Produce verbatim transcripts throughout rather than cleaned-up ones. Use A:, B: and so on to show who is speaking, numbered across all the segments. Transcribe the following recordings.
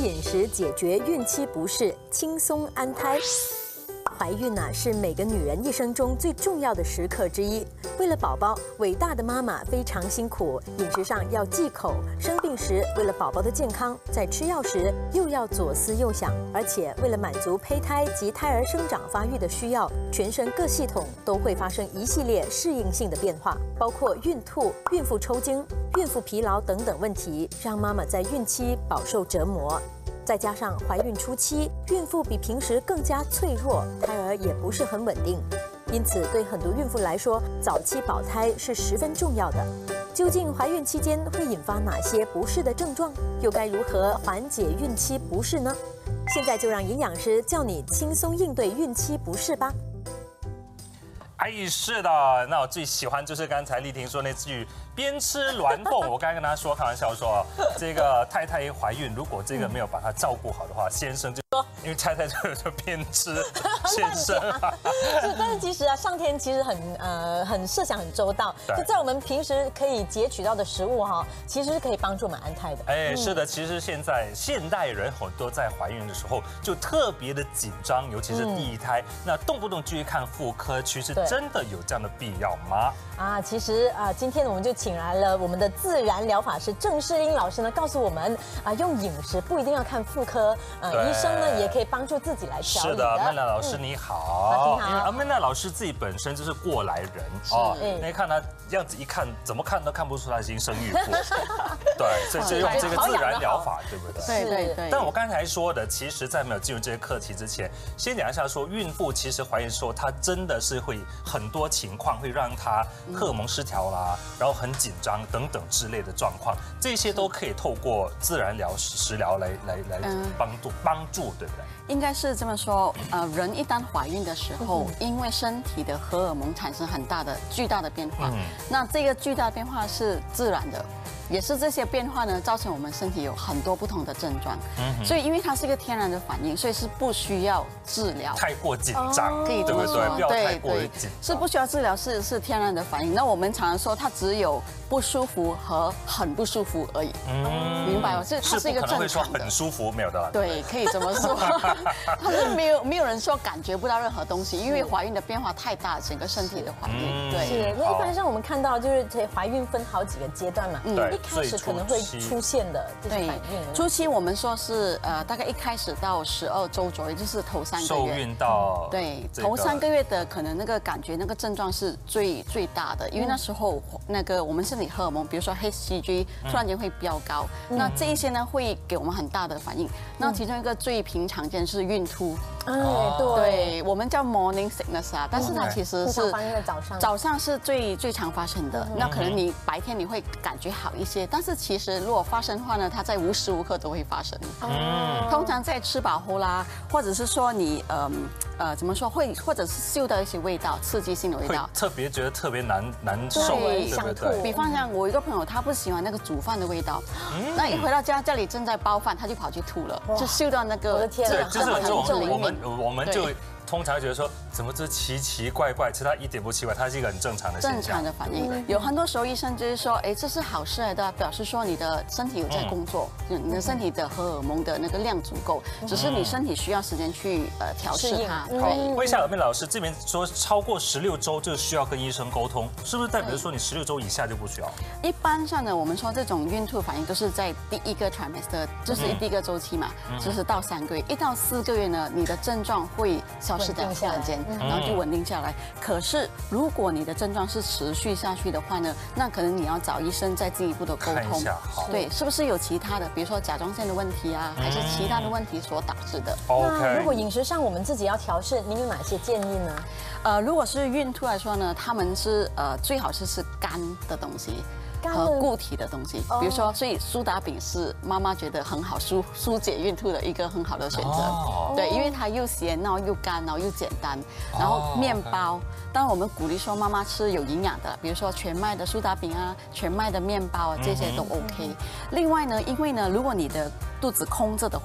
A: 饮食解决孕期不适，轻松安胎。怀孕呐、啊，是每个女人一生中最重要的时刻之一。为了宝宝，伟大的妈妈非常辛苦，饮食上要忌口，生病时为了宝宝的健康，在吃药时又要左思右想，而且为了满足胚胎及胎儿生长发育的需要，全身各系统都会发生一系列适应性的变化，包括孕吐、孕妇抽筋、孕妇疲劳等等问题，让妈妈在孕期饱受折磨。再加上怀孕初期，孕妇比平时更加脆弱，胎儿也不是很稳定，因此对很多孕妇来说，早期保胎是十分重要的。究竟怀孕期间会引发哪些不适的症状，又该如何缓解孕期不适呢？现在就让营养师教你轻松应对孕期不适吧。
B: 哎，是的，那我最喜欢就是刚才丽婷说那句“边吃鸾凤”。我刚才跟她说，开玩笑说，这个太太怀孕，如果这个没有把她照顾好的话，先生就因为太太就就边吃先生。
A: 是，但是其实啊，上天其实很呃很设想很周到，就在我们平时可以截取到的食物哈，其实是可以帮助我们安胎的。
B: 哎，是的，其实现在现代人很多在怀孕的时候就特别的紧张，尤其是第一胎，那动不动就去看妇科，其实真的有这样的必要吗？
A: 啊，其实啊，今天我们就请来了我们的自然疗法师郑世英老师呢，告诉我们啊，用饮食不一定要看妇科，呃，医生呢也可以帮助自己来调理的。
B: 是的 ，Amanda 老师你好，因为 Amanda 老师自己本身就是过来人哦，那看他样子一看，怎么看都看不出来已经生育过，对，所以就用这个自然疗法，对不对？
C: 对对对。
B: 但我刚才说的，其实在没有进入这些课题之前，先讲一下说，孕妇其实怀孕时候，她真的是会很多情况会让她荷尔蒙失调啦，然后很紧张等等之类的状况，这些都可以透过自然疗食疗来来来帮助帮助，对不对？
C: 应该是这么说，呃，人一旦怀孕的时候，因为身体的荷尔蒙产生很大的、巨大的变化，那这个巨大的变化是自然的。也是这些变化呢，造成我们身体有很多不同的症状，嗯、所以因为它是一个天然的反应，所以是不需要治疗。
B: 太过紧张，
C: 可以这么说，
B: 对不对？不要太过于紧张，
C: 是不需要治疗，是是天然的反应。那我们常常说，它只有不舒服和很不舒服而已，嗯，明白吗？是它是一个正常的。
B: 是不可能会说很舒服，没有的啦。
C: 对，可以这么说。它是没有没有人说感觉不到任何东西，因为怀孕的变化太大，整个身体的反应。对，
A: 是。那一般上我们看到就是怀孕分好几个阶段嘛，
B: 对，
A: 一开始可能会出现的这些反应。
C: 初期我们说是呃大概一开始到十二周左右，就是头三个月。
B: 受孕到
C: 对头三个月的可能那个感觉那个症状是最最大的，因为那时候那个我们身体荷尔蒙，比如说 H C G 突然间会飙高，那这一些呢会给我们很大的反应。那其中一个最平常见是孕吐。
A: 哎，对，
C: 对，我们叫 morning sickness 啊，但是它其实是
A: 发生在早上，
C: 早上是最最常发生的。那可能你白天你会感觉好一些，但是其实如果发生的话呢，它在无时无刻都会发生。嗯，通常在吃饱后啦，或者是说你呃呃怎么说会，或者是嗅到一些味道，刺激性的味道，
B: 特别觉得特别难难受，
C: 对，
B: 对不对？
C: 比方像我一个朋友，他不喜欢那个煮饭的味道，那一回到家家里正在煲饭，他就跑去吐了，就嗅到那个，
A: 我的天，
B: 对，就是这种我们。我们就
C: 对
B: 通常觉得说，怎么这奇奇怪怪？其实它一点不奇怪，它是一个很正常的现象。
C: 正常的反应。有很多时候医生就是说，哎，这是好事来的，表示说你的身体有在工作，嗯，你的身体的荷尔蒙的那个量足够，只是你身体需要时间去呃调试它。
B: 好，问一下尔妹老师，这边说超过十六周就需要跟医生沟通，是不是代表说你十六周以下就不需要？
C: 一般上呢，我们说这种孕吐反应都是在第一个 trimester， 就是第一个周期嘛，就是到三个月，一到四个月呢，你的症状会消失掉，突然间，然后就稳定下来。可是如果你的症状是持续下去的话呢，那可能你要找医生再进一步的沟通，对，是不是有其他的，比如说甲状腺的问题啊，还是其他的问题所导致的？
A: 那如果饮食上我们自己要调试，您有哪些建议呢？
C: 呃，如果是孕吐来说呢，他们是呃最好是吃干的东西。和固体的东西，比如说，所以苏打饼是妈妈觉得很好疏疏解孕吐的一个很好的选择，对，因为它又咸，然后又干，然后又简单。然后面包，当然我们鼓励说妈妈吃有营养的，比如说全麦的苏打饼啊，全麦的面包啊，这些都 OK。另外呢，因为呢，如果你的肚子空着的话，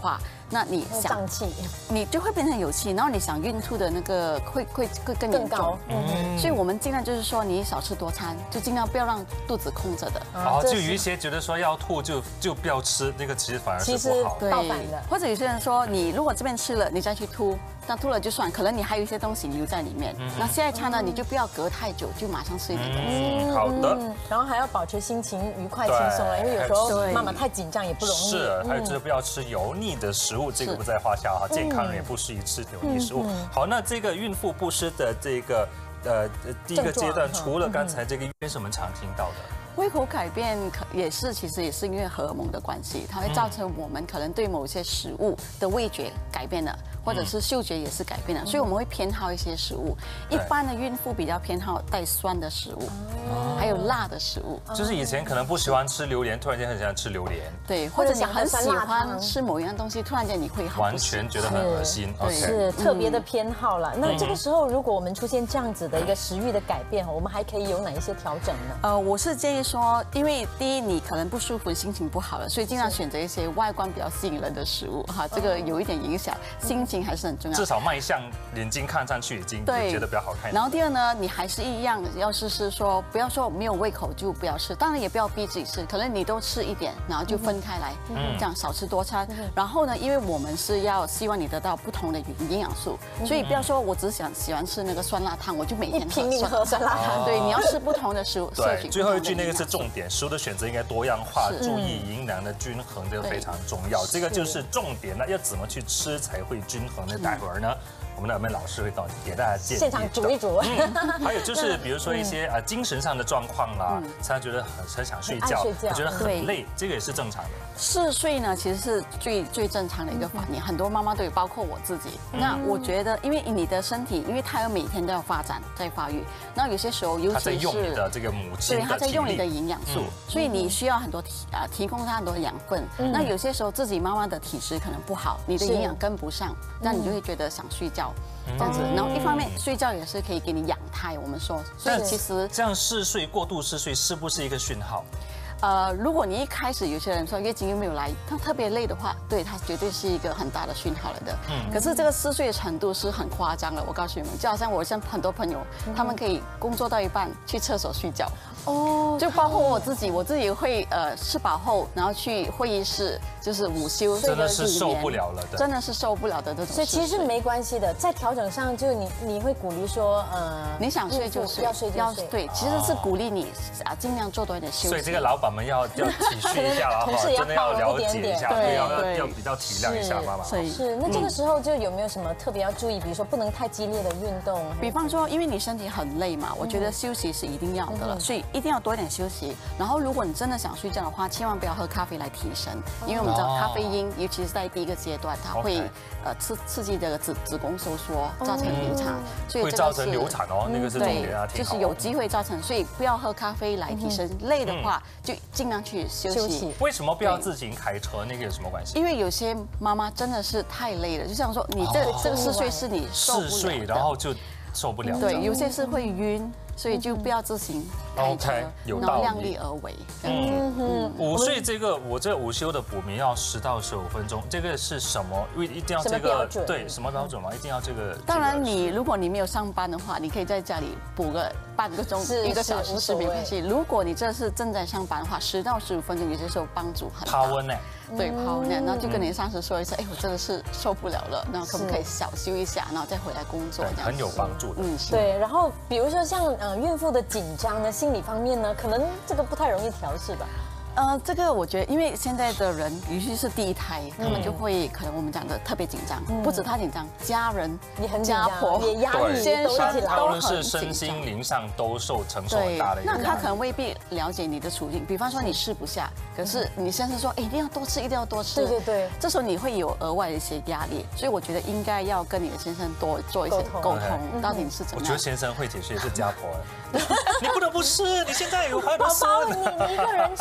C: 那你想
A: 胀气，
C: 你就会变成有气，然后你想孕吐的那个会会会更严重。嗯，所以我们尽量就是说，你少吃多餐，就尽量不要让肚子空着的。
B: 哦，就有一些觉得说要吐就就不要吃，那个其实反而是不好。
C: 对，或者有些人说，你如果这边吃了，你再去吐。那吐了就算，可能你还有一些东西留在里面。那下一餐呢，你就不要隔太久，就马上吃一点东西。
B: 好的。
A: 然后还要保持心情愉快轻松啊，因为有时候妈妈太紧张也不容易。
B: 是，还有就是不要吃油腻的食物，这个不在话下哈。健康人也不适宜吃油腻食物。好，那这个孕妇不适的这个呃第一个阶段，除了刚才这个，是我们常听到的。
C: 胃口改变可也是，其实也是因为荷尔蒙的关系，它会造成我们可能对某些食物的味觉改变了，或者是嗅觉也是改变了，所以我们会偏好一些食物。一般的孕妇比较偏好带酸的食物，还有辣的食物。
B: 就是以前可能不喜欢吃榴莲，突然间很喜欢吃榴莲。
C: 对，或者你很喜欢吃某一样东西，突然间你会
B: 完全觉得很恶心。
A: 是特别的偏好了。那这个时候，如果我们出现这样子的一个食欲的改变，我们还可以有哪一些调整呢？
C: 呃，我是建议说，因为第一你可能不舒服，心情不好了，所以尽量选择一些外观比较吸引人的食物哈，这个有一点影响，心情还是很重要。
B: 至少卖相眼睛看上去已经觉得比较好看。
C: 然后第二呢，你还是一样要试试说，不要说没有胃口就不要吃，当然也不要逼自己吃，可能你都吃一点，然后就分开来，这样少吃多餐。然后呢，因为我们是要希望你得到不同的营养素，所以不要说我只想喜欢吃那个酸辣汤，我就每天
A: 拼命喝酸辣汤。
C: 对，你要吃不同的食物。
B: 对，最后一句那个是重点，食物的选择应该多样化，注意营养的均衡，这个非常重要。这个就是重点。那要怎么去吃才会均衡呢？待会儿呢，我们的美老师会到给大家建议，
A: 现场煮一煮。
B: 还有就是比如说一些呃精神上的状况啦，他觉得很很想睡觉，觉得很累，这个也是正常的。
C: 嗜睡呢，其实是最最正常的一个反应，很多妈妈都有，包括我自己。那我觉得，因为你的身体，因为它要每天都要发展在发育，那有些时候，尤其是
B: 它在用你的这个母亲的体力，
C: 对，它在用你的营养素，所以你需要很多提啊提供它很多养分。那有些时候自己妈妈的体质可能不好，你的营养跟不上，那你就会觉得想睡觉。这样子，然后一方面睡觉也是可以给你养胎，我们说，所以其实
B: 这样嗜睡、过度嗜睡是不是一个讯号？
C: 呃，如果你一开始有些人说月经又没有来，他特别累的话，对他绝对是一个很大的讯号来的。嗯。可是这个嗜睡的程度是很夸张的，我告诉你们，就好像我像很多朋友，他们可以工作到一半去厕所睡觉。哦。就包括我自己，我自己会呃吃饱后，然后去会议室，就是午休。
B: 真的是受不了了的。
C: 真的是受不了的这种。
A: 所以其实没关系的，在调整上，就你你会鼓励说，呃，
C: 你想睡就睡，
A: 要睡就睡。
C: 对，其实是鼓励你啊，尽量做多一点休息。
B: 所以这个老板们要要体恤一下了哈，真的要了解一下，对，要要比较体谅一下妈妈。
A: 是，那这个时候就有没有什么特别要注意？比如说不能太激烈的运动，
C: 比方说，因为你身体很累嘛，我觉得休息是一定要的了，所以一定要多一点休息。然后，如果你真的想睡觉的话，千万不要喝咖啡来提神，因为我们知道咖啡因，尤其是在第一个阶段，它会呃刺刺激这个子子宫收缩，造成流产，
B: 所以会造成流产哦，那个是重点啊，
C: 就是有机会造成，所以不要喝咖啡来提神。累的话，就尽量去休息。
B: 为什么不要自行开车？那个有什么关系？
C: 因为有些妈妈真的是太累了，就像说你这这个嗜睡是你受不了的，
B: 嗜睡然后就受不了。
C: 对，有些是会晕。所以就不要自行开车，然后量力而为。
B: 嗯嗯，午睡这个，我这午休的补眠要十到十五分钟，这个是什么？一定要这个对什么标准吗？一定要这个？
C: 当然，你如果你没有上班的话，你可以在家里补个半个钟、一个小时是没关系。如果你这是正在上班的话，十到十五分钟有些时候帮助很大。
B: 趴温呢？
C: 对，泡面，然后就跟你上司说一声，哎，我真的是受不了了，然后可不可以小休一下，然后再回来工作，这样
B: 很有帮助的。
C: 嗯，
A: 对。然后比如说像呃孕妇的紧张呢，心理方面呢，可能这个不太容易调试吧。
C: 呃，这个我觉得，因为现在的人，尤其是第一胎，他们就会可能我们讲的特别紧张，不止他紧张，家人
A: 也很
C: 家婆
A: 也压力，
C: 先生
B: 都很是身心灵上都受承受很大的一个压力。
C: 那他可能未必了解你的处境，比方说你吃不下，可是你先生说，哎，一定要多吃，一定要多吃。
A: 对对对。
C: 这时候你会有额外的一些压力，所以我觉得应该要跟你的先生多做一些沟通，到底是怎么样。
B: 我觉得先生会解释也是家婆，你不能不吃，你现在有怀孕孙，
A: 你你一个人吃给两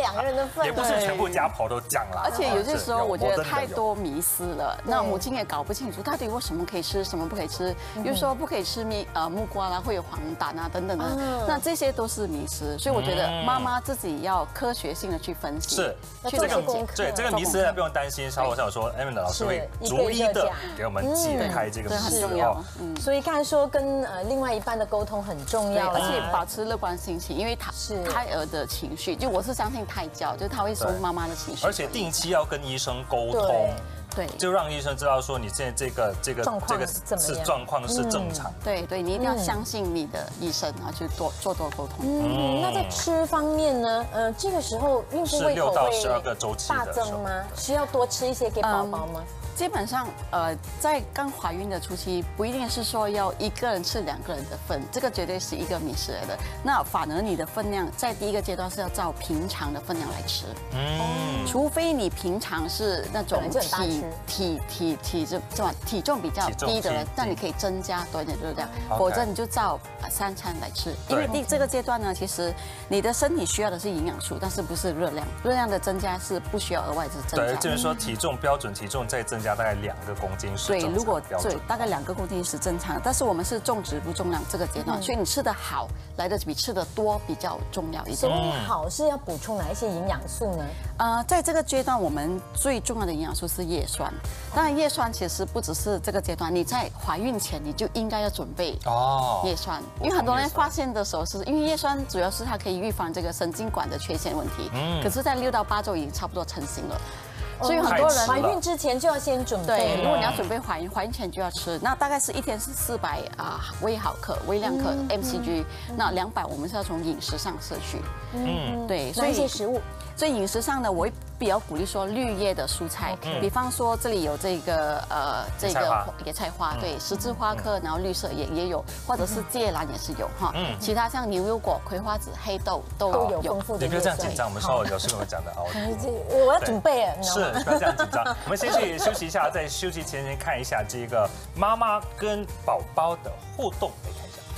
A: 两个人的份，
B: 也不是全部家婆都这样啦。
C: 而且有些时候我觉得太多
B: 有
C: 迷思了，那母亲也搞不清楚到底我什么可以吃，什么不可以吃。比如说不可以吃蜜呃木瓜啦，会有黄疸啊等等的，那这些都是迷思。所以我觉得妈妈自己要科学性的去分析，
B: 是
A: 去
B: 这个
A: 功课
B: 对这个迷思不用担心，稍后我想说 Amanda 老师会逐一的给我们解开这个迷思哦。
A: 所以刚才说跟呃另外一半的沟通很重要，
C: 而且保持乐观心情，因为他
A: 是
C: 胎儿的情绪，就我是相信胎教，就是他会收妈妈的情绪，
B: 而且定期要跟医生沟通。
C: 对，
B: 就让医生知道说你现在这个这个这个是状况是正常。
C: 对对，你一定要相信你的医生，然后去多做多沟通。
A: 嗯，那在吃方面呢？呃，这个时候孕妇胃口会大增吗？需要多吃一些给宝宝吗？
C: 基本上，呃，在刚怀孕的初期，不一定是说要一个人吃两个人的份，这个绝对是一个迷思来的。那反而你的分量在第一个阶段是要照平常的分量来吃，嗯，除非你平常是那种体体体体质这么体重比较低的人，那你可以增加多一点热量，否则你就照三餐来吃。因为第这个阶段呢，其实你的身体需要的是营养素，但是不是热量，热量的增加是不需要额外的增加。
B: 对，就是说体重标准体重再增加。大概两个公斤是
C: 对，如果对大概两个公斤是正常，但是我们是重质不重量这个阶段，所以你吃的好来的比吃的多比较重要一点。
A: 所以好是要补充哪一些营养素呢？
C: 呃，在这个阶段我们最重要的营养素是叶酸。当然叶酸其实不只是这个阶段，你在怀孕前你就应该要准备哦叶酸，因为很多人发现的时候是因为叶酸主要是它可以预防这个神经管的缺陷问题，嗯，可是在六到八周已经差不多成型了。所以很多人
A: 怀孕之前就要先准备。
C: 对，如果你要准备怀孕，怀孕前就要吃。那大概是一天是四百啊微毫克、微量克 M C G， 那两百我们是要从饮食上摄取。嗯，对，
A: 所以一些食物。
C: 所以饮食上呢，我会比较鼓励说绿叶的蔬菜，比方说这里有这个呃这个野菜花，对，十字花科，然后绿色也也有，或者是芥蓝也是有哈。嗯。其他像牛油果、葵花籽、黑豆都有丰富的。
B: 你不要这样紧张，我们稍后老师跟我们讲的啊。
A: 我要准备了。
B: 是，不要这样紧张。我们先去休息一下，在休息前先看一下这个妈妈跟宝宝的互动，来看一下。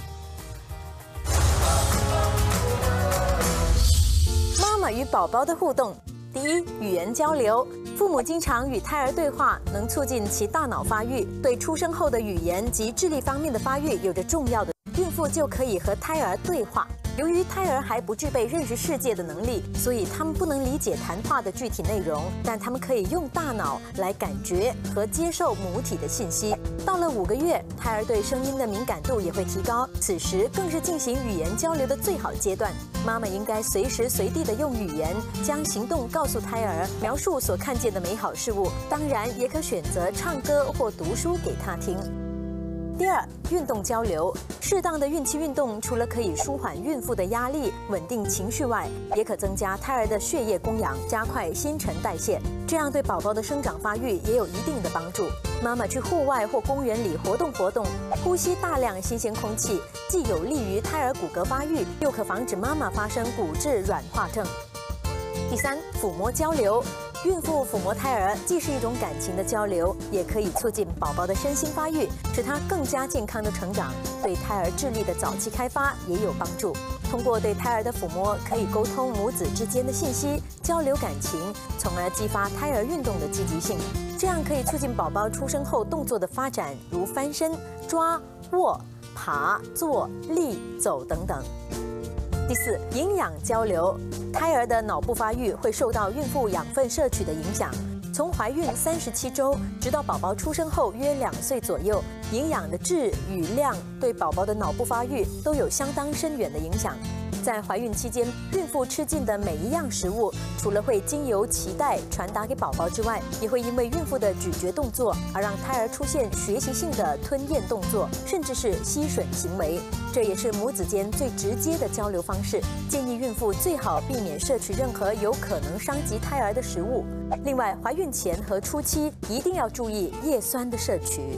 A: 妈妈与宝宝的互动，第一，语言交流。父母经常与胎儿对话，能促进其大脑发育，对出生后的语言及智力方面的发育有着重要的。孕妇就可以和胎儿对话。由于胎儿还不具备认识世界的能力，所以他们不能理解谈话的具体内容，但他们可以用大脑来感觉和接受母体的信息。到了五个月，胎儿对声音的敏感度也会提高，此时更是进行语言交流的最好阶段。妈妈应该随时随地的用语言将行动告诉胎儿，描述所看见的美好事物，当然也可选择唱歌或读书给他听。第二，运动交流。适当的孕期运动，除了可以舒缓孕妇的压力、稳定情绪外，也可增加胎儿的血液供氧，加快新陈代谢，这样对宝宝的生长发育也有一定的帮助。妈妈去户外或公园里活动活动，呼吸大量新鲜空气，既有利于胎儿骨骼发育，又可防止妈妈发生骨质软化症。第三，抚摸交流。孕妇抚摸胎儿既是一种感情的交流，也可以促进宝宝的身心发育，使他更加健康的成长，对胎儿智力的早期开发也有帮助。通过对胎儿的抚摸，可以沟通母子之间的信息，交流感情，从而激发胎儿运动的积极性。这样可以促进宝宝出生后动作的发展，如翻身、抓、握、爬、坐、立、走等等。第四，营养交流。胎儿的脑部发育会受到孕妇养分摄取的影响。从怀孕三十七周直到宝宝出生后约两岁左右，营养的质与量对宝宝的脑部发育都有相当深远的影响。在怀孕期间，孕妇吃进的每一样食物，除了会经由脐带传达给宝宝之外，也会因为孕妇的咀嚼动作而让胎儿出现学习性的吞咽动作，甚至是吸吮行为。这也是母子间最直接的交流方式。建议孕妇最好避免摄取任何有可能伤及胎儿的食物。另外，怀孕前和初期一定要注意叶酸的摄取。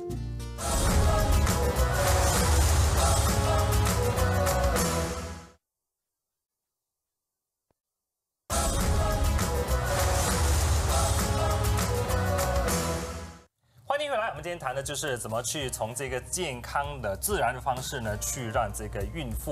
B: 我们今天谈的就是怎么去从这个健康的自然的方式呢，去让这个孕妇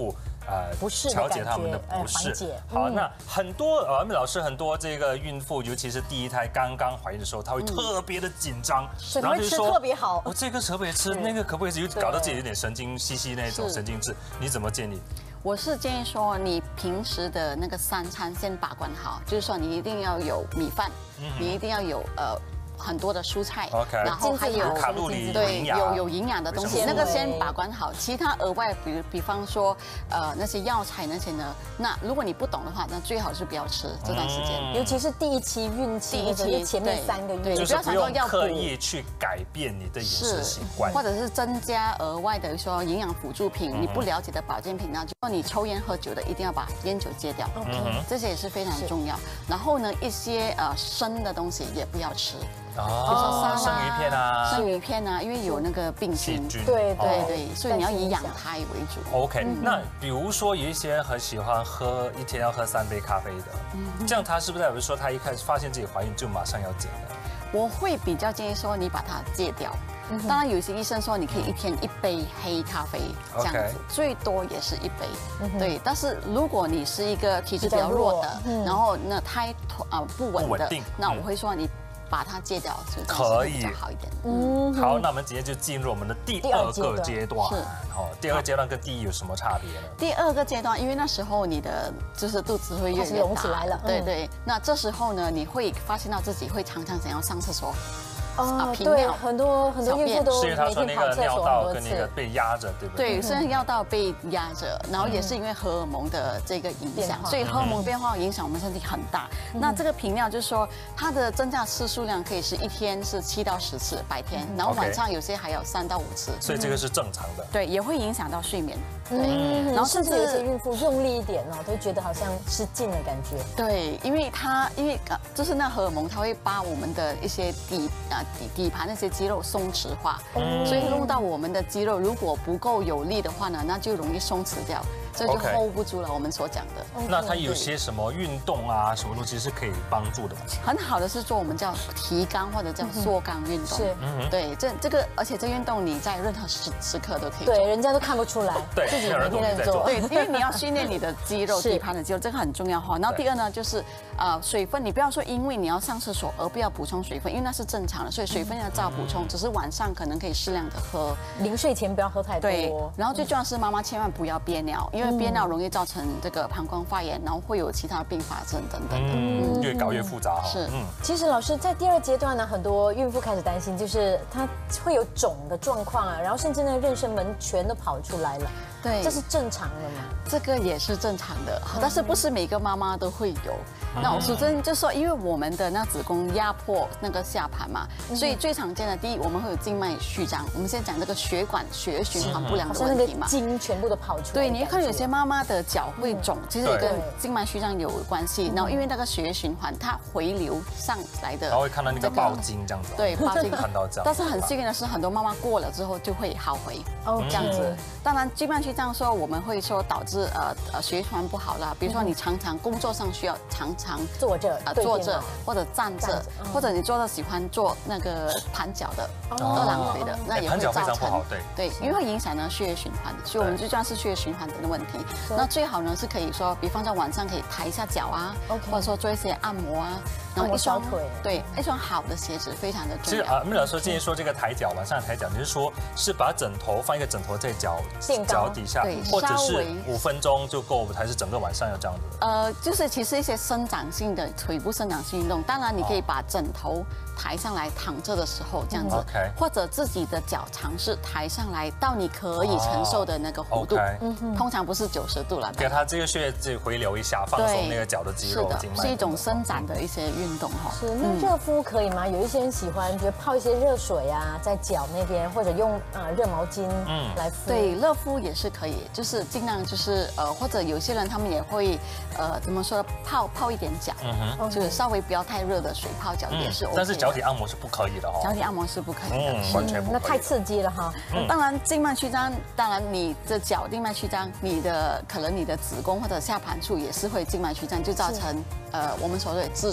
B: 呃
A: 不适
B: 调节他们的不适。好，那很多呃，阿美老师很多这个孕妇，尤其是第一胎刚刚怀孕的时候，她会特别的紧张，
A: 然后就说特别好，
B: 我这个可不可以吃，那个可不可以吃，搞到自己有点神经兮兮那种神经质。你怎么建议？
C: 我是建议说，你平时的那个三餐先把关好，就是说你一定要有米饭，你一定要有呃。很多的蔬菜，
B: okay,
C: 然后还有
B: 卡路里，
C: 对，有有营养的东西，那个先把关好。其他额外，比如比方说，呃，那些药材那些呢，那如果你不懂的话，那最好是不要吃这段时间，
A: 尤其是第一期孕期，第一期前面三个月，
B: 就是不用刻意去改变你的饮食习惯，
C: 或者是增加额外的说营养辅助品，你不了解的保健品，那就说你抽烟喝酒的，一定要把烟酒戒掉，这些也是非常重要。然后呢，一些呃生的东西也不要吃。
B: 哦，生鱼片啊，
C: 生鱼片啊，因为有那个病菌，
A: 对
C: 对对，所以你要以养胎为主。
B: OK，那比如说有一些人很喜欢喝一天要喝三杯咖啡的，这样他是不是代表说他一开始发现自己怀孕就马上要减了？
C: 我会比较建议说你把它戒掉。当然，有些医生说你可以一天一杯黑咖啡这样子，最多也是一杯。对，但是如果你是一个体质比较弱的，然后那胎啊不稳的，那我会说你。把它戒掉，
B: 可以
C: 比较好一点。
B: 嗯，好，那我们直接就进入我们的第二个阶段。是，哦，第二个阶段跟第一有什么差别呢？
C: 第二个阶段，因为那时候你的就是肚子会越来越
A: 隆起来了。
C: 对对，那这时候呢，你会发现到自己会常常想要上厕所。
A: 哦，对，很多很多孕妇都
B: 是因为他说那个尿道跟那个被压着，对不对？
C: 对，是尿道被压着，然后也是因为荷尔蒙的这个影响，所以荷尔蒙变化影响我们身体很大。那这个频尿就是说，它的增加次数量可以是一天是七到十次白天，然后晚上有些还有三到五次，
B: 所以这个是正常的。
C: 对，也会影响到睡眠。
A: 对，然后甚至有些孕妇用力一点哦，都觉得好像失禁的感觉。
C: 对，因为它因为就是那荷尔蒙，它会把我们的一些底啊底底盘那些肌肉松弛化，所以弄到我们的肌肉如果不够有力的话呢，那就容易松弛掉，这就 hold 不住了。我们所讲的。
B: 那它有些什么运动啊，什么东西是可以帮助的吗？
C: 很好的是做我们叫提肛或者叫缩肛运动。是，对，这这个而且这运动你在任何时时刻都可以做。
A: 对，人家都看不出来。
B: 对。
A: 自己每天在做，
C: 对，因为你要训练你的肌肉、底盘的肌肉，这个很重要哈。然后第二呢，就是呃水分，你不要说因为你要上厕所而不要补充水分，因为那是正常的，所以水分要照补充，只是晚上可能可以适量的喝，
A: 临睡前不要喝太多。
C: 对，然后最重要是妈妈千万不要憋尿，因为憋尿容易造成这个膀胱发炎，然后会有其他并发症等等的，
B: 嗯，越搞越复杂哈。
C: 是，嗯。
A: 其实老师在第二阶段呢，很多孕妇开始担心，就是她会有肿的状况啊，然后甚至那个妊娠纹全都跑出来了。对，这是正常的吗？
C: 这个也是正常的，但是不是每个妈妈都会有。那我说真就说，因为我们的那子宫压迫那个下盘嘛，所以最常见的第一，我们会有静脉曲张。我们先讲这个血管血液循环不良的问题嘛，
A: 筋全部都跑出来。
C: 对，你看有些妈妈的脚会肿，其实也跟静脉曲张有关系。然后因为那个血液循环它回流上来的，
B: 然后会看到那个暴筋这样子。
C: 对，暴筋
B: 看到这样。
C: 但是很幸运的是，很多妈妈过了之后就会好回哦，这样子。当然静脉曲张说我们会说导致呃呃血液循环不好啦，比如说你常常工作上需要常常
A: 坐着
C: 啊坐着或者站着，或者你坐着喜欢做那个盘脚的二郎腿的，那也会造成对对，因为会影响呢血液循环，所以我们最重要是血液循环的问题。那最好呢是可以说，比方在晚上可以抬一下脚啊，或者说做一些按摩啊，然后一双腿对一双好的鞋子非常的重要。
B: 其实啊，梅老师建议说这个抬脚晚上抬脚，你是说是把枕头放一个枕头在脚脚底下，或者是五分钟就够，还是整个晚上要这样子？
C: 呃，就是其实一些伸展性的腿部伸展性运动，当然你可以把枕头抬上来躺着的时候这样子，或者自己的脚尝试抬上来到你可以承受的那个弧度，通常不是九十度了，
B: 给它这个血液自己回流一下，放松那个脚的肌肉经脉，
C: 是一种伸展的一些运动哈。
A: 是，那热敷可以吗？有一些人喜欢，觉得泡一些热水啊，在脚那边，或者用呃热毛巾嗯来敷。
C: 对，热敷也是可以，就是尽量就是呃，或者有些人他们也会呃怎么说泡泡一点脚，就是稍微不要太热的水泡脚也是 OK。
B: 但是脚底按摩是不可以的哦。
C: 脚底按摩是不可以的，
B: 完全不可以。
A: 那太刺激了哈。
C: 当然静脉曲张，当然你的脚静脉曲张，你的可能你的子宫或者下盘处也是会静脉曲张，就造成呃我们所谓痔疮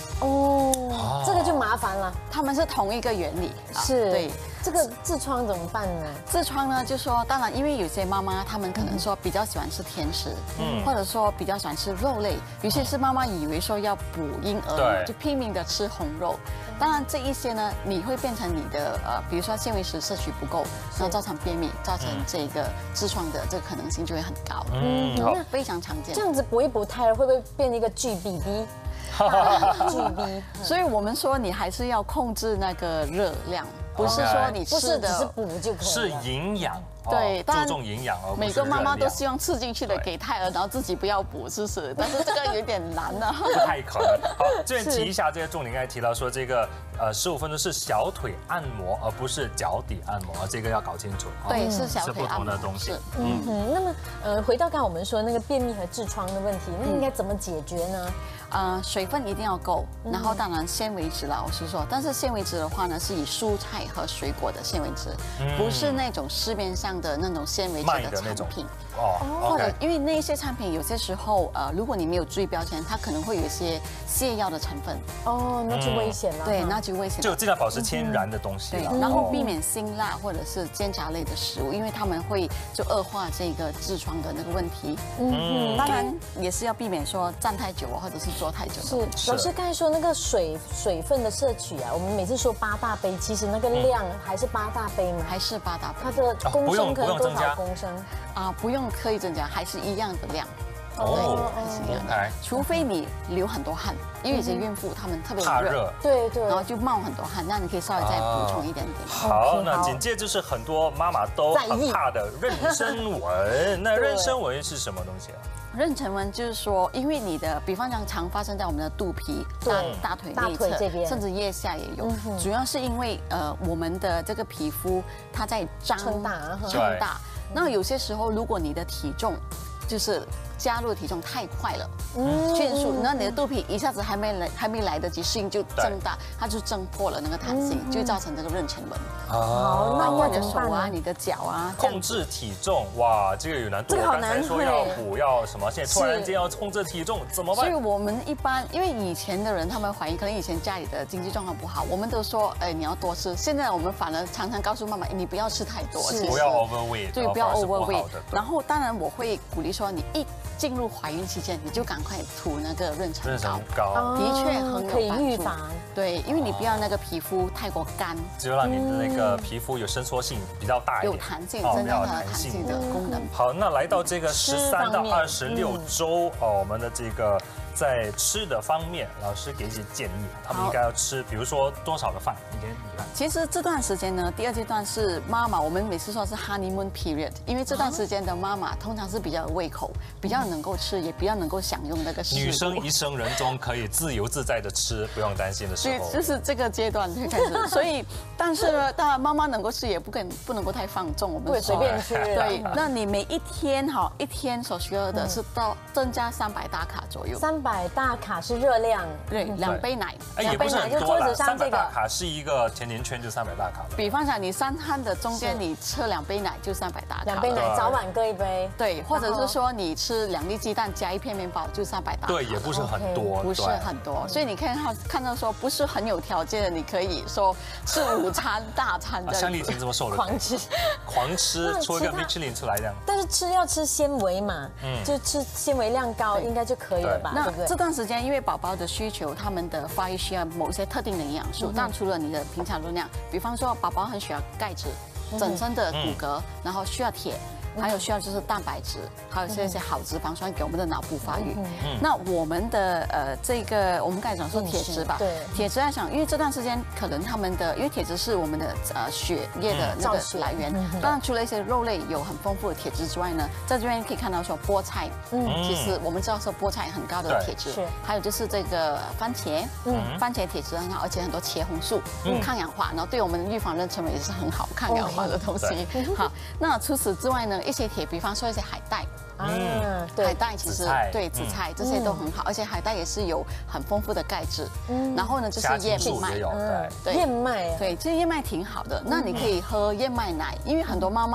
A: 哦，这个就麻烦了。
C: 它们是同一个原理，
A: 是，
C: 对。
A: 这个痔疮怎么办呢？
C: 痔疮呢，就说当然，因为有些妈妈她们可能说比较喜欢吃甜食，嗯，或者说比较喜欢吃肉类，尤其是妈妈以为说要补婴儿，就拼命的吃红肉。当然这一些呢，你会变成你的呃，比如说纤维质摄取不够，然后造成便秘，造成这个痔疮的这个可能性就会很高，嗯，那非常常见。
A: 这样子补一补，胎儿会不会变一个巨 B B？巨 B，
C: 所以我们说你还是要控制那个热量。不是说你吃的
A: 只是补就可以，
B: 是营养，
C: 对，
B: 注重营养哦。
C: 每个妈妈都希望吃进去的给胎儿，然后自己不要补，是不是？但是这个有点难呢，
B: 不太可能。好，这边提一下这个重点，刚才提到说这个呃十五分钟是小腿按摩，而不是脚底按摩，这个要搞清楚。
C: 对，是小腿按摩
B: 是不同的东西。
A: 嗯嗯。那么呃，回到刚才我们说那个便秘和痔疮的问题，那应该怎么解决呢？
C: 呃，水分一定要够，然后当然纤维质啦，我是说，但是纤维质的话呢，是以蔬菜和水果的纤维质，不是那种市面上的那种纤维质的产品。哦，或者因为那些产品有些时候，呃，如果你没有注意标签，它可能会有一些泻药的成分。
A: 哦，那就危险了。
C: 对，那就危险。
B: 就尽量保持天然的东西。
C: 对，然后避免辛辣或者是煎炸类的食物，因为他们会就恶化这个痔疮的那个问题。嗯，当然也是要避免说站太久或者是坐太久。
A: 是，老师刚才说那个水水分的摄取啊，我们每次说八大杯，其实那个量还是八大杯吗？
C: 还是八大杯？
A: 它的公升可能多少公升？
C: 啊，不用刻意增加，还是一样的量。哦，还是一样的。除非你流很多汗，因为有些孕妇她们特别热，
A: 对对，
C: 然后就冒很多汗，那你可以稍微再补充一点点。
B: 好，那紧接着就是很多妈妈都很怕的妊娠纹。那妊娠纹是什么东西啊？
C: 妊娠纹就是说，因为你的，比方讲常发生在我们的肚皮、大大腿内侧，甚至腋下也有。主要是因为呃，我们的这个皮肤它在张
A: 撑大，
C: 撑大。那有些时候，如果你的体重就是加入的体重太快了，迅速，那你的肚皮一下子还没来还没来得及适应就增大，它就挣破了那个弹性，就造成这个妊娠纹。
A: 好，那
C: 我的手啊，你的脚啊，
B: 控制体重，哇，这个有难度。刚才说要补要什么，现在突然间要控制体重，怎么办？
C: 所以我们一般，因为以前的人他们怀孕，可能以前家里的经济状况不好，我们都说，哎，你要多吃。现在我们反而常常告诉妈妈，你不要吃太多，
B: 不要 overweight，
C: 对，不要 overweight。然后当然我会鼓励说，你一进入怀孕期间，你就赶快涂那个妊娠膏，的确很
A: 可以预防。
C: 对，因为你不要那个皮肤太过干，
B: 只有让你的那个皮肤有伸缩性比较大一点，
C: 有弹性，增加它的弹性的功能。
B: 好，那来到这个十三到二十六周哦，我们的这个在吃的方面，老师给一些建议，他们应该要吃，比如说多少的饭，一天一饭。
C: 其实这段时间呢，第二阶段是妈妈，我们每次说是 honeymoon period， 因为这段时间的妈妈通常是比较有胃口，比较能够吃，也比较能够享用那个食物。
B: 女生一生人中可以自由自在的吃，不用担心的时候。
C: 就是这个阶段才开始，所以但是呢，当然妈妈能够吃，也不跟不能够太放纵，我们
A: 不随便吃。
C: 对，那你每一天哈，一天所需要的是到增加三百大卡左右。
A: 三百大卡是热量，
C: 对，两杯奶，
B: 哎，也不是很多啦。三百大卡是一个甜甜圈，就三百大卡。
C: 比方讲，你三餐的中间你吃两杯奶就三百大卡。
A: 两杯奶，早晚各一杯。
C: 对，或者是说你吃两粒鸡蛋加一片面包就三百大卡。
B: 对，也不是很多，
C: 不是很多。所以你看到看到说不是很有条件的，你可以说吃午餐大餐的。
B: 像丽婷这么瘦的，
A: 狂吃，
B: 狂吃，出一个米其林出来这样。
A: 但是吃要吃纤维嘛，嗯，就吃纤维量高应该就可以了吧？
C: 那这段时间因为宝宝的需求，他们的发育需要某些特定的营养素，但除了你的平常容量，比方说宝宝很需要钙质，整身的骨骼，然后需要铁。还有需要就是蛋白质，还有这些好脂肪酸给我们的脑部发育。那我们的呃这个我们刚才讲说铁质吧，对，铁质来讲，因为这段时间可能他们的因为铁质是我们的呃血液的那个来源。当然除了一些肉类有很丰富的铁质之外呢，在这边可以看到说菠菜，嗯，其实我们知道说菠菜很高的铁质，还有就是这个番茄，嗯，番茄铁质很好，而且很多茄红素，抗氧化，然后对我们预防妊娠纹也是很好抗氧化的东西。好，那除此之外呢？一些铁，比方说一些海带，嗯，海带其实对紫菜这些都很好，而且海带也是有很丰富的钙质。嗯，然后呢就是燕麦，
B: 嗯，
A: 对，燕麦，
C: 对，这燕麦挺好的。那你可以喝燕麦奶，因为很多妈妈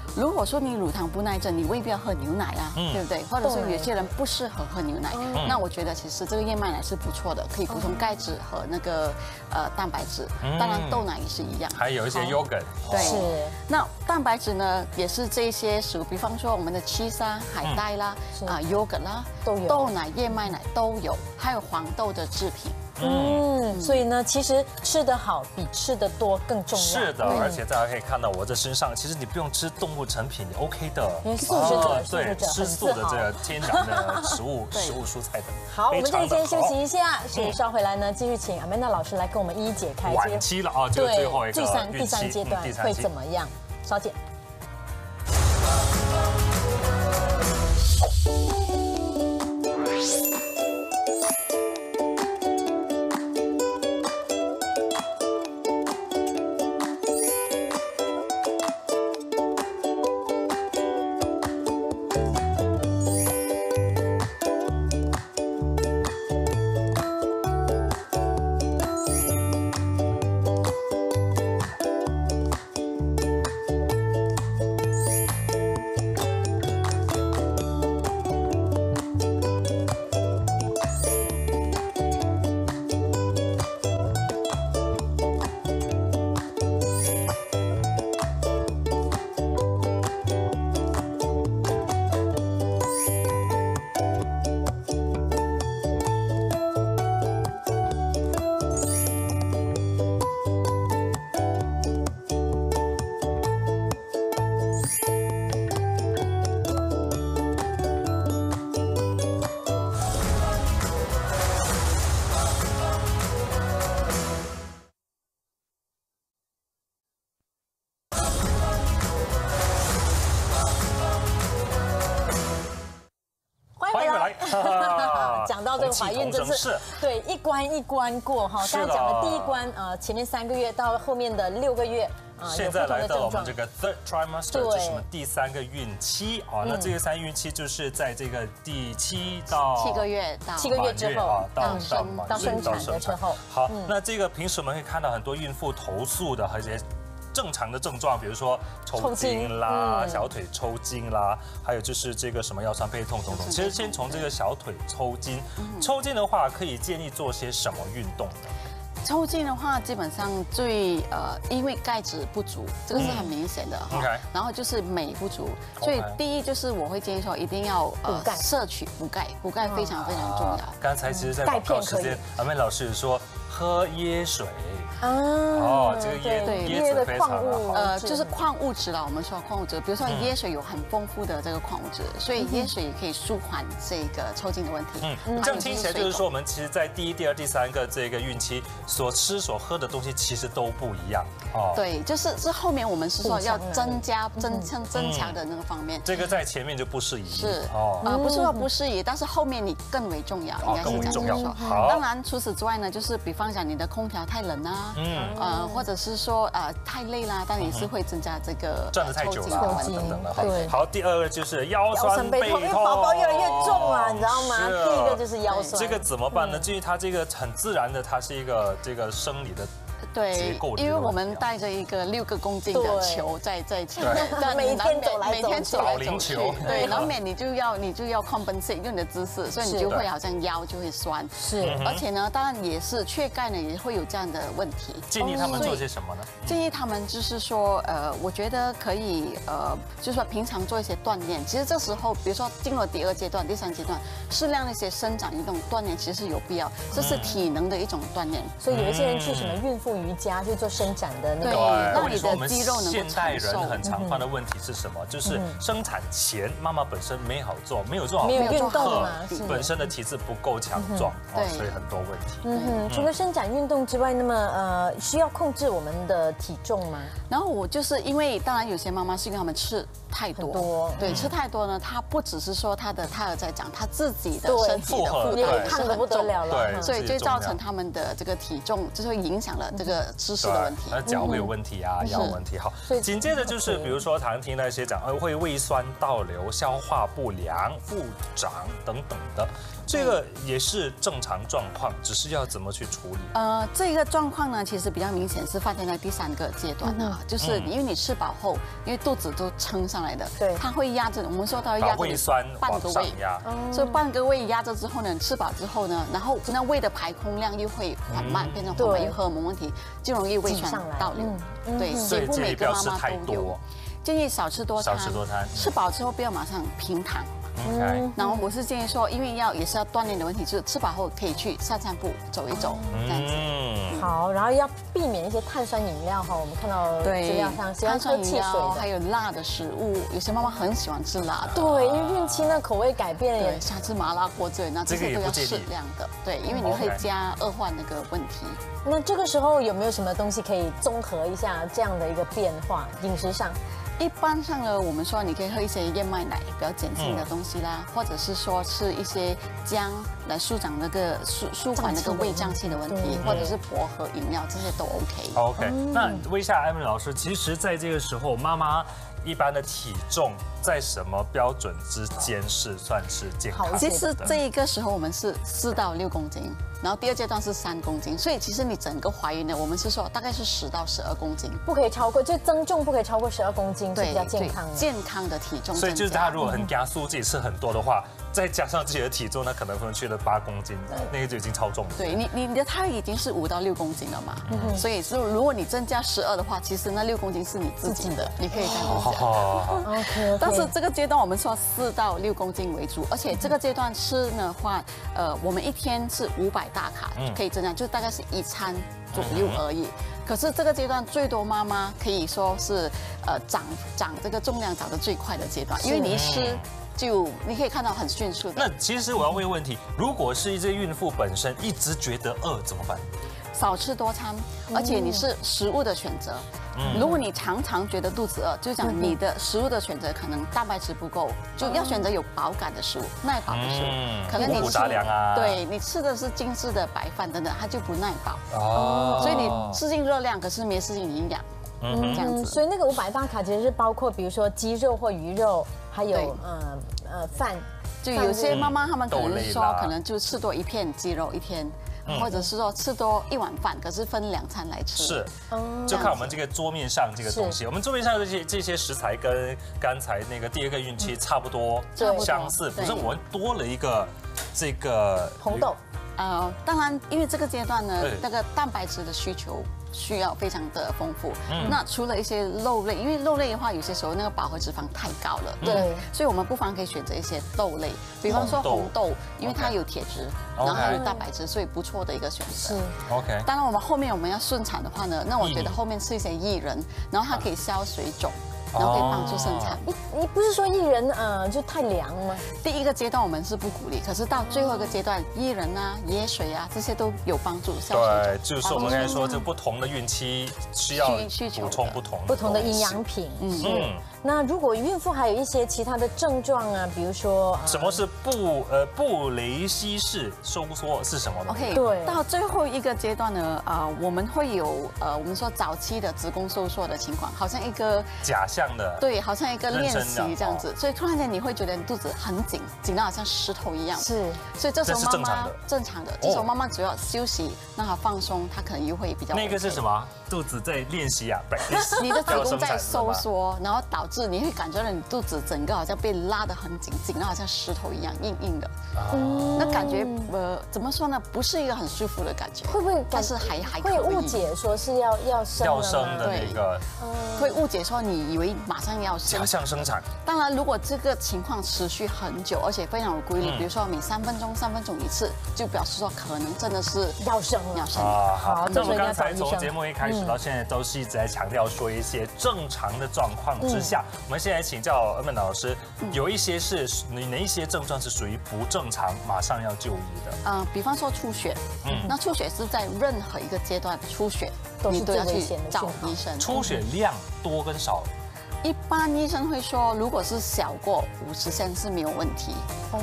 C: 如果说你乳糖不耐症，你未必要喝牛奶啊，对不对？或者是有些人不适合喝牛奶，那我觉得其实这个燕麦奶是不错的，可以补充钙质和那个呃蛋白质。当然豆奶也是一样，
B: 还有一些 yogurt。
C: 对，是。那蛋白质呢，也是这些食物，比方说我们的 cheese 啊、海带啦、啊 yogurt 啦，都有豆奶、燕麦奶都有，还有黄豆的制品。
A: 嗯，所以呢，其实吃得好比吃得多更重要。
B: 是的，而且大家可以看到我这身上，其实你不用吃动物成品也 OK 的。
A: 因为素食者，
B: 对，吃素的这个天然的食物、食物蔬菜的。
A: 好，我们这里先休息一下，所以稍回来呢，继续请 Amanda 老师来跟我们一一解开
B: 晚期了啊，这个最后一个
A: 第三第三阶段会怎么样？稍减。讲到这个怀孕，真是对一关一关过哈。刚才讲的第一关，呃，前面三个月到后面的六个月，啊，
B: 现在来到了我们这个 third trimester， 这是我们第三个孕期啊。那这个三孕期就是在这个第七到
C: 七个月到
A: 七个月之后
B: 到
A: 生到生产的时候。
B: 好，那这个平时我们会看到很多孕妇投诉的和一些正常的症状，比如说抽筋啦、小腿抽筋啦，还有就是这个什么腰酸背痛等等。其实先从这个小腿抽筋，抽筋的话可以建议做些什么运动呢？
C: 抽筋的话，基本上最呃，因为钙质不足，这个是很明显的哈。然后就是镁不足，所以第一就是我会建议说，一定要呃摄取补钙，补钙非常非常重要。
B: 刚才其实，在广告时间，阿妹老师说喝椰水。哦，这个椰椰子非常好，
C: 呃，就是矿物质啦。我们说矿物质，比如说椰水有很丰富的这个矿物质，所以椰水也可以舒缓这个抽筋的问题。
B: 嗯，这样听起来就是说，我们其实，在第一、第二、第三个这个孕期所吃所喝的东西其实都不一样
C: 哦。对，就是这后面我们是说要增加、增强、增强的那个方面。
B: 这个在前面就不适宜。
C: 是哦，呃，不是说不适宜，但是后面你更为重要，应该是这样说。当然，除此之外呢，就是比方讲你的空调太冷啊。嗯，呃，或者是说呃太累啦，但也是会增加这个
B: 站得太久了等等的。
A: 对，
B: 好，第二个就是腰酸背痛，因为
A: 宝宝越来越重啊，你知道吗？第一个就是腰酸。
B: 这个怎么办呢？至于它这个很自然的，它是一个这个生理的。
C: 对，因为我们带着一个六个公斤的球在在前面，
A: 每天走来
C: 每天走来走去，对，难免你就要你就要 compensate 用你的姿势，所以你就会好像腰就会酸。是，而且呢，当然也是缺钙呢，也会有这样的问题。
B: 建议他们做些什么呢？
C: 建议他们就是说，呃，我觉得可以，呃，就是说平常做一些锻炼。其实这时候，比如说进入第二阶段、第三阶段，适量的一些伸展运动锻炼其实是有必要，这是体能的一种锻炼。
A: 所以有一些人去什么孕妇瑜伽去做伸展的那个，
C: 让你的肌肉能够
B: 现代人很常犯的问题是什么？就是生产前妈妈本身没好做，没有做好
A: 没有运动嘛，
B: 本身的体质不够强壮，哦，所以很多问题。
A: 嗯哼，除了伸展运动之外，那么呃需要控制我们的体重吗？
C: 然后我就是因为当然有些妈妈是因为她们吃太多，对，吃太多呢，她不只是说她的胎儿在长，她自己的身体的负荷
A: 胖得不得了了，
C: 所以就造成他们的这个体重就是会影响了这个姿势的问题，
B: 那脚会有问题啊，腰问题。好，紧接着就是比如说常听到一些讲，呃，会胃酸倒流、消化不良、腹胀等等的。这个也是正常状况，只是要怎么去处理？
C: 呃，这个状况呢，其实比较明显是发生在第三个阶段啊，就是因为你吃饱后，因为肚子都撑上来的，
A: 对，
C: 它会压着，我们说它会压着
B: 胃酸
C: 半个胃，所以半个胃压着之后呢，吃饱之后呢，然后那胃的排空量又会缓慢，变成缓慢，又荷尔蒙问题，就容易胃酸倒流。对，
B: 所以建议不要吃太多，
C: 建议少吃多餐，
B: 少吃多餐，
C: 吃饱之后不要马上平躺。
B: 嗯，
C: 然后我是建议说，因为要也是要锻炼的问题，就是吃饱后可以去散散步、走一走，这样子。
A: 嗯，好，然后要避免一些碳酸饮料哈，我们看到资料上喜欢喝汽水的，
C: 还有辣的食物，有些妈妈很喜欢吃辣的。
A: 对，因为孕期那口味改变了，
C: 对，想吃麻辣锅之类，那这些都要适量的。对，因为你会加恶化那个问题。
A: 那这个时候有没有什么东西可以综合一下这样的一个变化？饮食上？
C: 一般上呢，我们说你可以喝一些燕麦奶，比较碱性的东西啦，或者是说吃一些姜来舒展那个舒舒缓那个胃胀气的问题，或者是薄荷饮料，这些都 OK。
B: OK， 那问一下Emily老师，其实在这个时候，妈妈一般的体重在什么标准之间是算是健康的？
C: 其实这一个时候我们是四到六公斤。然后第二阶段是三公斤，所以其实你整个怀孕呢，我们是说大概是十到十二公斤，
A: 不可以超过，就增重不可以超过十二公斤，是比较健康的。
C: 健康的体重。
B: 所以就是他如果很加速自己吃很多的话，再加上自己的体重，那可能会去了八公斤，那个就已经超重了。
C: 对你，你的胎已经是五到六公斤了嘛，所以是如果你增加十二的话，其实那六公斤是你自己的，你可以这样子讲。OK， 但是这个阶段我们说四到六公斤为主，而且这个阶段吃的话，呃，我们一天是五百大卡可以增加，就大概是一餐左右而已。可是这个阶段最多妈妈可以说是呃长长这个重量长得最快的阶段，因为你一吃就你可以看到很迅速的。
B: 那其实我要问一个问题，如果是一只孕妇本身一直觉得饿怎么办？
C: 少吃多餐，而且你是食物的选择。如果你常常觉得肚子饿，就讲你的食物的选择可能蛋白质不够，就要选择有饱感的食物、耐饱的食物。可能你吃
B: 啊，
C: 对你吃的是精致的白饭等等，它就不耐饱。哦，所以你吃进热量，可是没吃进营养。嗯，这样子。
A: 所以那个五百大卡其实是包括，比如说鸡肉或鱼肉，还有呃呃饭。
C: 就有些妈妈她们可能说，可能就吃多一片鸡肉一天。或者是说吃多一碗饭，可是分两餐来吃。
B: 是，就看我们这个桌面上这个东西。我们桌面上的这些这些食材跟刚才那个第二个孕期差不多相似，可是我们多了一个这个
A: 红豆。
C: 呃，当然，因为这个阶段呢，那个蛋白质的需求需要非常的丰富。嗯，那除了一些肉类，因为肉类的话，有些时候那个饱和脂肪太高了，对，所以我们不妨可以选择一些豆类，比方说红豆，因为它有铁质，然后还有蛋白质，所以不错的一个选择。是
B: OK。
C: 当然，我们后面我们要顺产的话呢，那我觉得后面吃一些薏仁，然后它可以消水肿。然后可以帮助生产。
A: 你你不是说薏仁呃就太凉吗？
C: 第一个阶段我们是不鼓励，可是到最后一个阶段，薏仁啊、椰水啊这些都有帮助。
B: 对，就是我们刚才说，就不同的孕期需要补充不同
A: 不同的营养品。嗯。那如果孕妇还有一些其他的症状啊，比如说
B: 什么是布呃布雷西式收缩是什么呢
C: ？OK， 对，到最后一个阶段呢，啊，我们会有呃我们说早期的子宫收缩的情况，好像一个
B: 假象的，
C: 对，好像一个练习这样子，所以突然间你会觉得你肚子很紧，紧到好像石头一样。是，所以这时候妈妈正常的，这时候妈妈只要休息，让她放松，她可能又会比较。
B: 那个是什么？肚子在练习啊，
C: 你的子宫在收缩，然后导致你会感觉到你肚子整个好像被拉得很紧，紧到好像石头一样硬硬的。嗯，那感觉呃怎么说呢？不是一个很舒服的感觉。会不会？但是还还
A: 会误解说是要要生
B: 要生的那个，
C: 会误解说你以为马上要生，
B: 假象生产。
C: 当然，如果这个情况持续很久，而且非常有规律，比如说每三分钟三分钟一次，就表示说可能真的是
A: 要生了。
C: 要生了。
B: 好，那我们刚才从节目一开始到现在都是一直在强调说一些正常的状况之下，我们现在请教Emily老师，有一些是你哪一些症状是属于不正常，马上要就医的？
C: 嗯，比方说出血，嗯，那出血是在任何一个阶段出血，你都要去找医生。
B: 出血量多跟少？
C: 一般医生会说，如果是小过五十 cm 是没有问题。哦。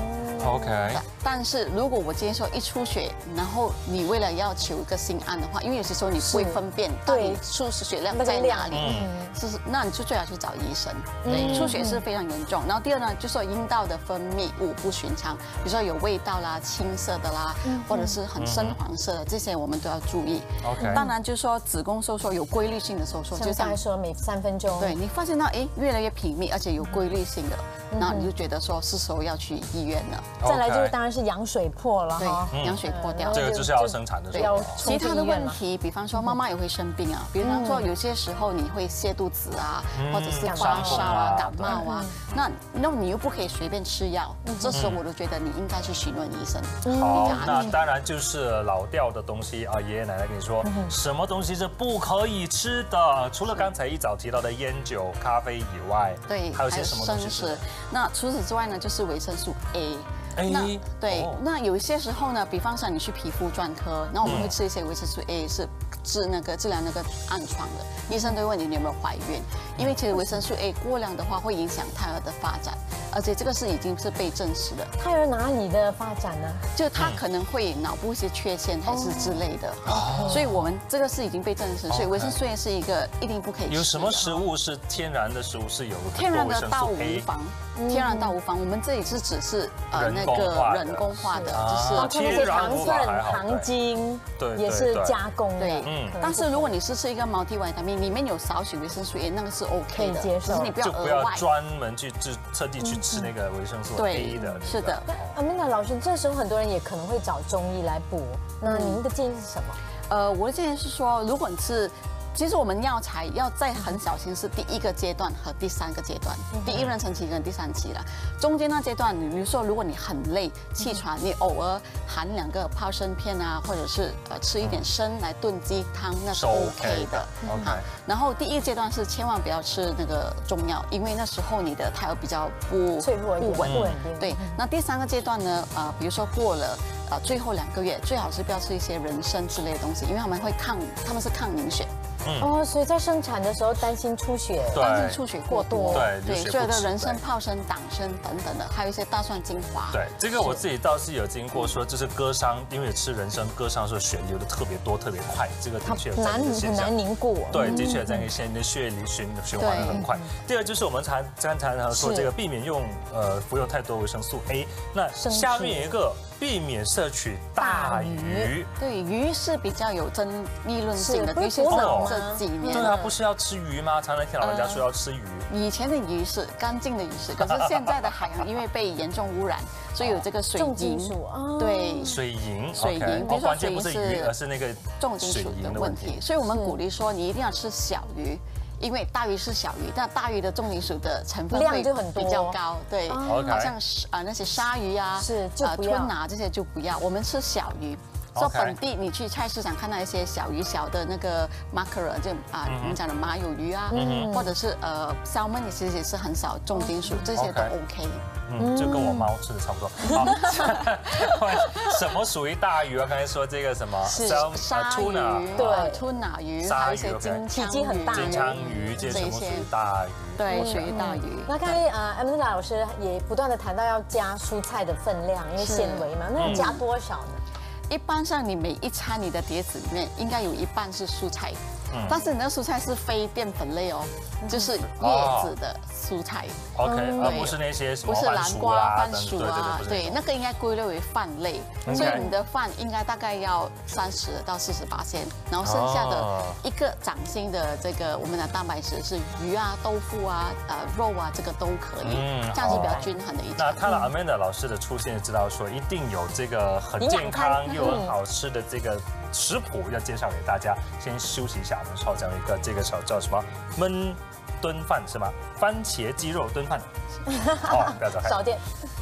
B: OK。
C: 但是如果我今天说一出血，然后你为了要求一个心安的话，因为有些时候你不会分辨到底出血量在哪里，是那你就最好去找医生。对，出血是非常严重。然后第二呢，就说阴道的分泌物不寻常，比如说有味道啦、青色的啦，或者是很深黄色的，这些我们都要注意。
B: OK。
C: 当然就是说子宫收缩有规律性的收缩，
A: 就像说每三分钟，
C: 对你发现到哎越来越频密，而且有规律性的，然后你就觉得说是时候要去医院了。
A: 再来就是当然是羊水破了哈，
C: 对，羊水破掉，
B: 这个就是要生产的时候。
C: 其他的问题，比方说妈妈也会生病啊，比方说有些时候你会泻肚子啊，或者是发烧啊、感冒啊，那那你又不可以随便吃药，这时候我都觉得你应该去询问医生。
B: 好，那当然就是老掉的东西啊，爷爷奶奶跟你说，什么东西是不可以吃的？除了刚才一早提到的烟酒、咖啡以外，
C: 对，
B: 还有些什么东西是？
C: 那除此之外呢，就是维生素 A。
B: 那
C: 对，那有一些时候呢，比方说你去皮肤专科，那我们会吃一些维生素 A 是治那个治疗那个暗疮的，医生都会问你你有没有怀孕，因为其实维生素 A 过量的话会影响胎儿的发展，而且这个是已经是被证实的。
A: 胎儿哪里的发展呢？
C: 就他可能会脑部一些缺陷还是之类的，所以我们这个是已经被证实，所以维生素 A 是一个一定不可以吃的。
B: 有什么食物是天然的食物是有
C: 天然的稻无妨？天然稻无妨，我们这里是只是呃那个人工化的，就是
A: 包括那些糖分、糖精，
B: 对，
A: 也是加工的。
C: 对，嗯。但是如果你是吃一个multi维他命，里面有少许维生素 A， 那个是 OK 的，
A: 接受。
C: 只是你不要额外。
B: 就不要专门去特特地去吃那个维生素 A 的。
C: 是的。
A: Amanda老师，这时候很多人也可能会找中医来补，那您的建议是什么？
C: 呃，我的建议是说，如果你是。其实我们药材要在很小心，是第一个阶段和第三个阶段，第一妊娠期跟第三期了。中间那阶段，你比如说，如果你很累、气喘，你偶尔含两个泡参片啊，或者是呃吃一点参来炖鸡汤，那是 OK 的。
B: OK。
C: 然后第一阶段是千万不要吃那个中药，因为那时候你的胎儿比较不
A: 脆弱、不稳定。
C: 对。那第三个阶段呢，呃，比如说过了呃最后两个月，最好是不要吃一些人参之类的东西，因为他们会抗，他们是抗凝血。
A: 哦，所以在生产的时候担心出血，
C: 担心出血过多，
B: 对
C: 对，所有的人参、泡参、党参等等的，还有一些大蒜精华。
B: 对，这个我自己倒是有经过，说就是割伤，因为吃人参割伤的时候血流的特别多、特别快，这个的确有这样的现象。
A: 很难凝固。
B: 对，的确这样一个现象，你的血里循循环的很快。第二就是我们常常常常说这个避免用呃服用太多维生素 A， 那下面有一个。避免摄取大鱼，
C: 对，鱼是比较有争议论性的，尤其是这几年。
B: 对啊，不是要吃鱼吗？常常听老人家说要吃鱼。
C: 以前的鱼是干净的鱼是，可是现在的海洋因为被严重污染，所以有这个水银。对，
B: 水银，
C: 水银，比如说水银
B: 是鱼，而是那个
C: 重金属的问题。所以我们鼓励说，你一定要吃小鱼。因为大鱼是小鱼，但大鱼的重金属的成分会比较高，对，好像啊那些鲨鱼啊，
A: 是啊
C: 吞拿这些就不要，我们吃小鱼。说本地你去菜市场看到一些小鱼小的那个 mackerel， 就啊我们讲的马友鱼啊，或者是呃 salmon 其实也是很少重金属，这些都 OK。
B: 嗯，就跟我猫吃的差不多。好，什么属于大鱼啊？刚才说这个什么？
C: 是鲨鱼，对，吞拿鱼，还有一些金枪鱼、
B: 金枪鱼这些属于大鱼。
C: 对，属于大鱼。
A: 那刚才呃 Amanda 老师也不断的谈到要加蔬菜的分量，因为纤维嘛，那要加多少呢？
C: 一般上，你每一餐你的碟子里面应该有一半是蔬菜，但是你的蔬菜是非淀粉类哦，就是叶子的蔬菜。
B: OK， 而不是那些什么
C: 不是南瓜、番薯
B: 啊，
C: 对，那个应该归类为饭类，所以你的饭应该大概要三十到四十八先，然后剩下的一个掌心的这个我们的蛋白质是鱼啊、豆腐啊、呃肉啊，这个都可以，这样是比较均衡的一餐。
B: 那看了 Amanda 老师的出现，就知道说一定有这个很健康又很好吃的这个食谱要介绍给大家。先休息一下，我们稍讲一个这个叫叫什么焖炖饭是吗？番茄鸡肉炖饭。哦，不要走开。
A: 少点。